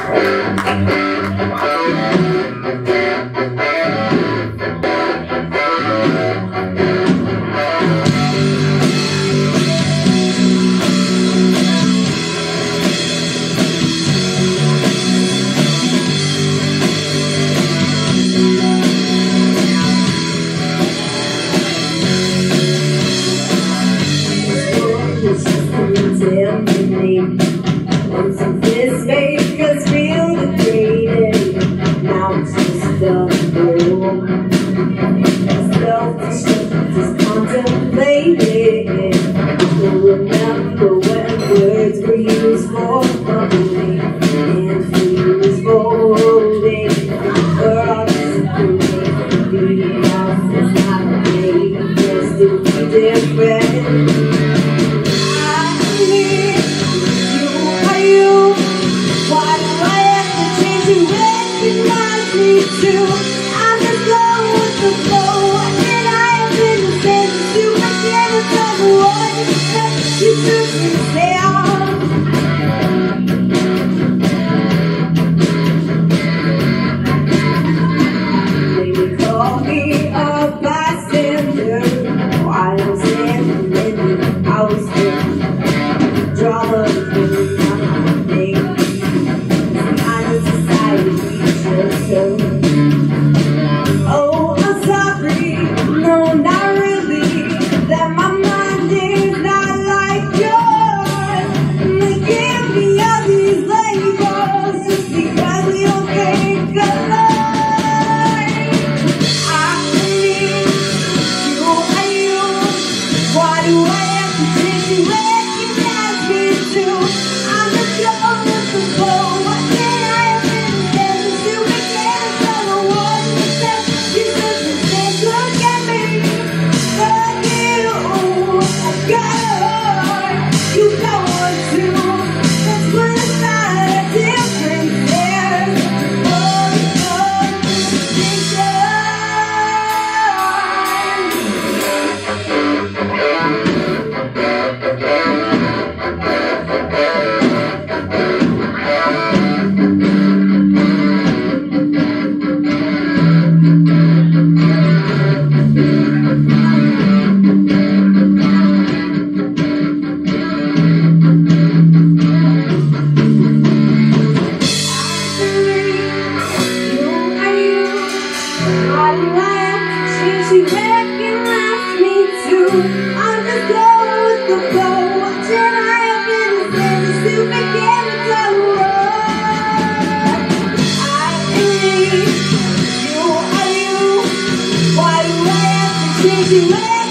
Once this make us feel degraded, now it's just a rule. Self-destruct is contemplated. You'll remember when words were used for bubbling and feelings folding. Girl, the house is not made just to be different. I'm just going with the flow, and I have been the same. You can't tell me what you took me down. They call me a bystander while I'm standing in the house with drama in my name. This kind of society we just so. She recognized me too. I'm just going with the flow, watching I have been the same. Still begin to tell the world I am me. You are you. Why do I have to change you?